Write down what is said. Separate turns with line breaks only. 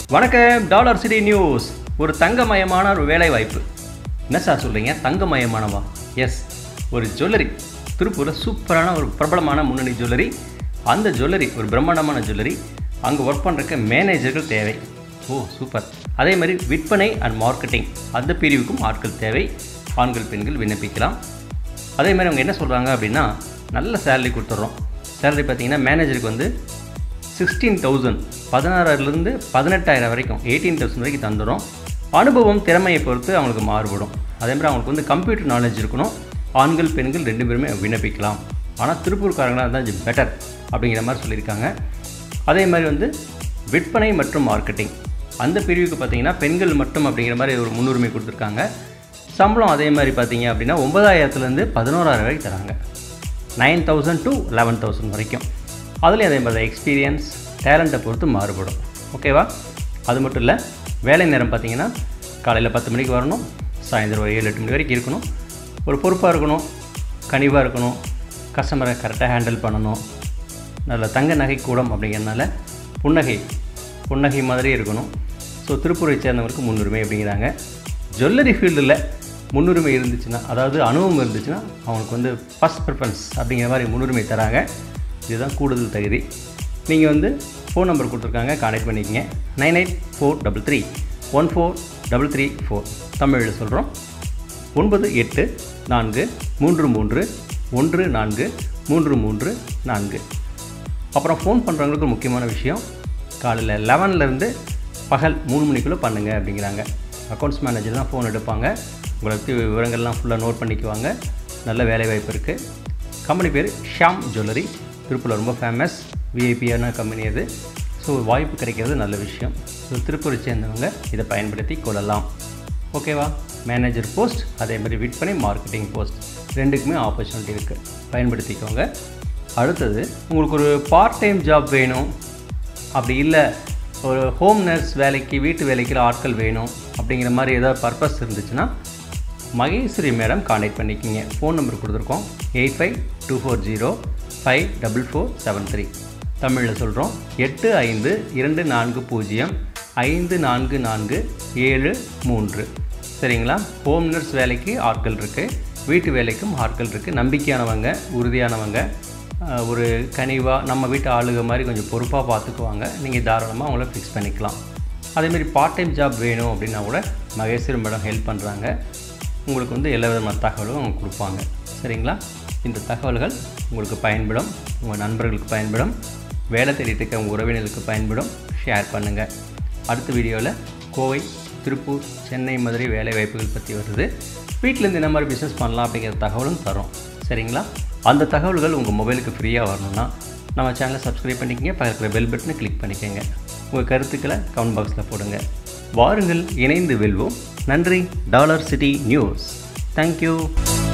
வணக்கம். Dollar City News. ஒரு தங்கமயமான ஒரு வேலை வாய்ப்பு. என்ன சார் சொல்கிறீங்க? தங்கமயமானவா? எஸ், ஒரு ஜுவல்லரி திருப்பூரில் சூப்பரான ஒரு பிரபலமான முன்னணி ஜுவல்லரி. அந்த ஜுவல்லரி ஒரு பிரம்மாண்டமான ஜுவல்லரி. அங்கே ஒர்க் பண்ணுறக்க மேனேஜர்கள் தேவை. Oh super. அதே மாதிரி விற்பனை அண்ட் மார்க்கெட்டிங் அந்த பிரிவுக்கும் ஆட்கள் தேவை. ஆண்கள் பெண்கள் விண்ணப்பிக்கலாம். அதே மாதிரி அவங்க என்ன சொல்கிறாங்க அப்படின்னா, நல்ல சேலரி கொடுத்துட்றோம். சேலரி பார்த்திங்கன்னா மேனேஜருக்கு வந்து 16,000 16,000 18,000 வரைக்கும் 18,000 வரைக்கும் தந்துடும். அனுபவம் திறமையை பொறுத்து அவங்களுக்கு மாறுபடும். அதே மாதிரி அவங்களுக்கு வந்து கம்ப்யூட்டர் நாலேஜ் இருக்கணும். ஆண்கள் பெண்கள் 2 பேருமே விண்ணப்பிக்கலாம். ஆனால் திருப்பூர்காரங்களாக தான் பெட்டர் அப்படிங்கிற மாதிரி சொல்லியிருக்காங்க. அதே மாதிரி வந்து விற்பனை மற்றும் மார்க்கெட்டிங் அந்த பிரிவுக்கு பார்த்திங்கன்னா பெண்கள் மட்டும் அப்படிங்கிற மாதிரி ஒரு முன்னுரிமை கொடுத்துருக்காங்க. சம்பளம் அதே மாதிரி பார்த்திங்க அப்படின்னா 9,000 11,000 வரைக்கும் தராங்க. 9,000 to 11,000 வரைக்கும். அதுலேயும் அதே மாதிரி தான் எக்ஸ்பீரியன்ஸ் டேலண்ட்டை பொறுத்து மாறுபடும். ஓகேவா? அது மட்டும் இல்லை, வேலை நேரம் பார்த்திங்கன்னா காலையில் 10 மணிக்கு வரணும், சாயந்தரம் ஒரு 7-8 மணி வரைக்கும் இருக்கணும். ஒரு பொறுப்பாக இருக்கணும், கனிவாக இருக்கணும், கஸ்டமரை கரெக்டாக ஹேண்டில் பண்ணணும். நல்ல தங்க நகை கூடம் அப்படிங்கிறதுனால புன்னகை மாதிரி இருக்கணும். ஸோ திருப்பூரை சேர்ந்தவங்களுக்கு முன்னுரிமை அப்படிங்கிறாங்க. ஜுவல்லரி ஃபீல்டில் முன்னுரிமை இருந்துச்சுன்னா, அதாவது அனுபவம் இருந்துச்சுன்னா அவங்களுக்கு வந்து ஃபஸ்ட் ப்ரிஃபரன்ஸ் அப்படிங்கிற மாதிரி முன்னுரிமை தராங்க. இதுதான் கூடுதல் தகுதி. நீங்கள் வந்து ஃபோன் நம்பர் கொடுத்துருக்காங்க, கான்டெக்ட் பண்ணிக்கங்க. 9843314334. தமிழில் சொல்கிறோம். 9843314334. அப்புறம் ஃபோன் பண்ணுறவங்களுக்கு முக்கியமான விஷயம், காலையில் 11லேருந்து பகல் 3 மணிக்குள்ளே பண்ணுங்கள் அப்படிங்கிறாங்க. அக்கௌண்ட்ஸ் மேனேஜர் தான் ஃபோன் எடுப்பாங்க. உங்களுக்கு விவரங்கள்லாம் ஃபுல்லாக நோட் பண்ணிக்குவாங்க. நல்ல வேலைவாய்ப்பு இருக்குது. கம்பெனி பேர் ஷாம் ஜுவல்லரி. திருப்பூரில் ரொம்ப ஃபேமஸ் விஐபியான கம்பெனி அது. ஸோ வாய்ப்பு கிடைக்கிறது நல்ல விஷயம். ஸோ திருப்பூரை சேர்ந்தவங்க இதை பயன்படுத்தி கொள்ளலாம். ஓகேவா? மேனேஜர் போஸ்ட், அதே மாதிரி விற்பனை மார்க்கெட்டிங் போஸ்ட் ரெண்டுக்குமே ஆப்பர்ச்சுனிட்டி இருக்குது. பயன்படுத்திக்கோங்க. அடுத்தது, உங்களுக்கு ஒரு பார்ட் டைம் ஜாப் வேணும், அப்படி இல்லை ஒரு ஹோம் நர்ஸ் வேலைக்கு வீட்டு வேலைக்கு ஆட்கள் வேணும் அப்படிங்கிற மாதிரி ஏதாவது பர்பஸ் இருந்துச்சுன்னா மகேஸ்வரி மேடம் கான்டெக்ட் பண்ணிக்கிங்க. ஃபோன் நம்பர் கொடுத்துருக்கோம். 8524054473. தமிழில் சொல்கிறோம். 8524054473. சரிங்களா? ஹோம் நர்ஸ் வேலைக்கு ஆட்கள் இருக்குது, வீட்டு வேலைக்கும் ஆட்கள் இருக்குது. நம்பிக்கையானவங்க, உறுதியானவங்க, ஒரு கனிவாக நம்ம வீட்டு ஆளுக மாதிரி கொஞ்சம் பொறுப்பாக பார்த்துக்குவாங்க. நீங்கள் தாராளமாக அவங்கள ஃபிக்ஸ் பண்ணிக்கலாம். அதேமாதிரி பார்ட் டைம் ஜாப் வேணும் அப்படின்னா கூட மகேஸ்வரி மேடம் ஹெல்ப் பண்ணுறாங்க. உங்களுக்கு வந்து எல்லா விதமான தகவலும் அவங்க கொடுப்பாங்க. சரிங்களா? இந்த தகவல்கள் உங்களுக்கு பயன்படும், உங்கள் நண்பர்களுக்கு பயன்படும், வேலை தேடிட்டு இருக்க உங்கள் உறவினர்களுக்கு பயன்படும். ஷேர் பண்ணுங்கள். அடுத்த வீடியோவில் கோவை, திருப்பூர், சென்னை, மதுரை வேலை வாய்ப்புகள் பற்றி வருது. வீட்டிலேருந்து என்ன மாதிரி பிஸ்னஸ் பண்ணலாம் அப்படிங்கிற தகவலும் தரோம். சரிங்களா? அந்த தகவல்கள் உங்கள் மொபைலுக்கு ஃப்ரீயாக வரணும்னா நம்ம சேனலை சப்ஸ்கிரைப் பண்ணிக்கங்க. பக்கத்தில் பெல் பட்டனை கிளிக் பண்ணிக்கோங்க. உங்கள் கருத்துக்களை கமெண்ட் பாக்ஸில் போடுங்க. வாருங்கள், இணைந்து வெல்வோம். நன்றி. Dollar City News. தேங்க்யூ.